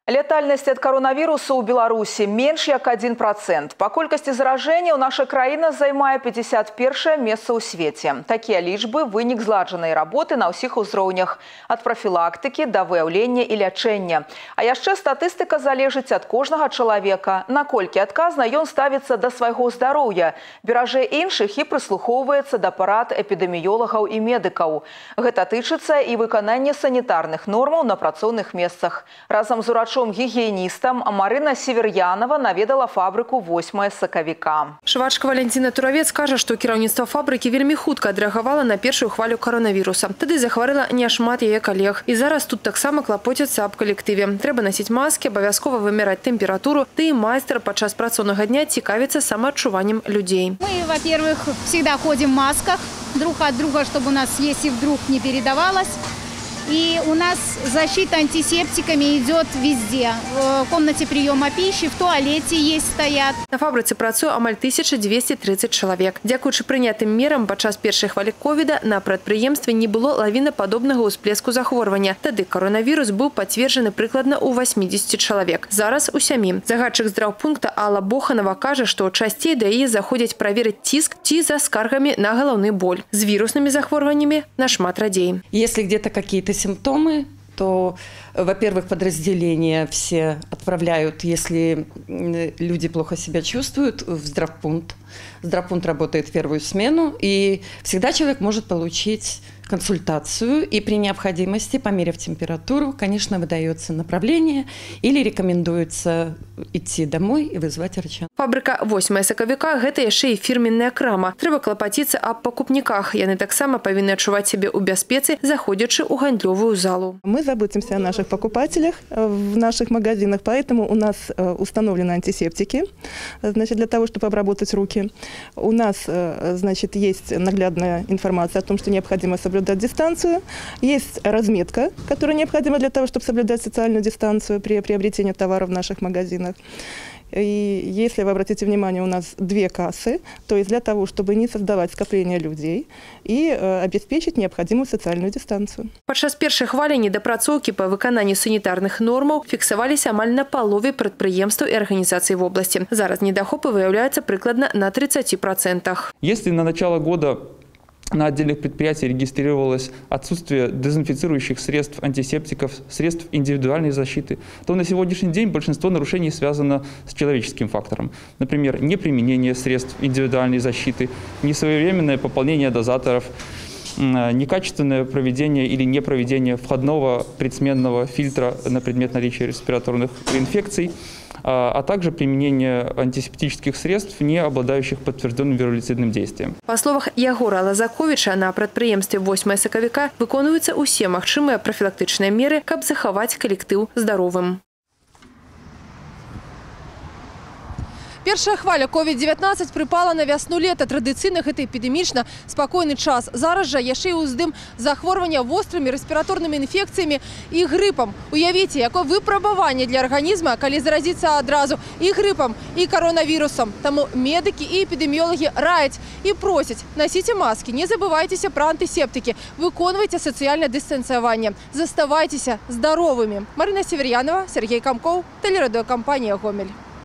Летальнасць ад каронавірусу ў Беларусі менш як 1%. Па колькасці заражэнняў наша краіна займае 51е месца ў свеце. Такія лічбы – вынік зладжанай работы на ўсіх узроўнях – ад прафілактыкі да выяўлення і лячэння. А яшчэ статыстыка залежыць ад кожнага чалавека. Наколькі адказна ён ставіцца да свайго здароўя, беражэ іншых і прыслухоўваецца да парад эпідэміёлагаў і медыкаў. Гэта тычыцца і выканання санітарных нормаў на працоўных месцах. Разам з гігіеністам Марына Северянова наведала фабрыку 8 сакавіка. Швачка Валентина Туравец кажа, што кіраўніцтва фабрыкі вельмі хутка адрэагавала на першую хвалю каронавіруса. Тады захварэла няшмат яе калег. І зараз тут таксама клапоцяцца аб калектыве. Трэба насіць маскі, абавязкова вымяраць тэмпературу, ды і майстар падчас працоўнага дня цікавіцца самаадчуваннем людзей. Мы, во-первых, всегда ходим в масках друг от друга, чтобы у нас, если вдруг не передавалось. И у нас защита антисептиками идет везде. В комнате приема пищи, в туалете есть стоят. На фабрыцы працуе амаль 1230 чалавек. Дзякуючы прынятым мерам падчас першай хвалі ковіда на прадпрыемстве не было лавінападобнага ўсплеску захворвання. Тады коронавірус быў пацверджаны прыкладна ў 80 чалавек. Зараз у 7. Загадчык здраўпункта Алла Боханова кажа, што часцей да яе заходзяць праверыць ціск ці за скаргамі на галаўны боль. З віруснымі захворваннямі нашмат радзей. Если где-то какие-то симптомы, то, во-первых, подразделения все отправляют, если люди плохо себя чувствуют, в здравпункт. Здравпункт работает в первую смену, и всегда человек может получить консультацию, и при необходимости, померив температуру, конечно, выдается направление или рекомендуется идти домой и вызвать врача. Фабрика 8 сакавіка – гэта яшчэ і фірменная крама. Трэба клапаціцца аб пакупніках. Яны таксама павінны адчуваць сябе ў бяспецы, заходзячы ў гандлёвую залу. Мы заботимся о наших покупателях в наших магазинах, поэтому у нас установлены антисептики, значит, для того, чтобы обработать руки. У нас, значит, есть наглядная информация о том, что необходимо соблюдать дистанцию. Есть разметка, которая необходима для того, чтобы соблюдать социальную дистанцию при приобретении товаров в наших магазинах. И если вы обратите внимание, у нас 2 кассы, то есть для того, чтобы не создавать скопление людей и обеспечить необходимую социальную дистанцию. Падчас першай хвалі недапрацоўкі па выкананні санітарных нормаў фіксаваліся амаль на палове прадпрыемстваў і арганізацый в области. Зараз недахопы выяўляюцца прыкладна на 30%. Если на начало года на отдельных предприятиях регистрировалось отсутствие дезинфицирующих средств, антисептиков, средств индивидуальной защиты, то на сегодняшний день большинство нарушений связано с человеческим фактором. Например, неприменение средств индивидуальной защиты, несвоевременное пополнение дозаторов, некачественное проведение или непроведение входного предсменного фильтра на предмет наличия респираторных инфекций, а также применение антисептических средств, не обладающих подтвержденным вирулицидным действием. По словах Ягора Лазаковича, на прадпрыемстве 8 сакавіка выконваюцца ўсе магчымыя прафілактычныя меры, каб захаваць калектыў здаровым. Першая хваля COVID-19 припала на вясну-лета. Традыцыйна гэта эпідэмічна спакойны час. Зараз жа яшчэ і ўздым захворвання вострымі рэспіраторнымі інфекцыямі і грыпам. Уявіце, якое выпрабаванне для арганізма, калі заразіцца адразу і грыпам, і каронавірусам. Таму медыкі і эпідэміёлагі раяць і просяць: насіце маскі, не забывайцеся пра антысептыкі, выконвайце сацыяльнае дыстанцыяванне, заставайцеся здаровымі. Марына Северянова, Сергей Комков, телерадиокомпания «Гомель».